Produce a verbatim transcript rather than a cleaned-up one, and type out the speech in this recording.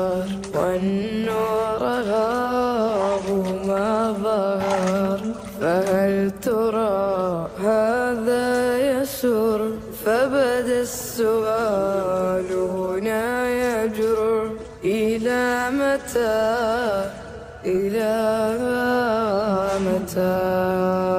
والنور غاب ما ظهر، فهل ترى هذا يسر؟ فبدا السؤال هنا يجر، إلى متى إلى متى؟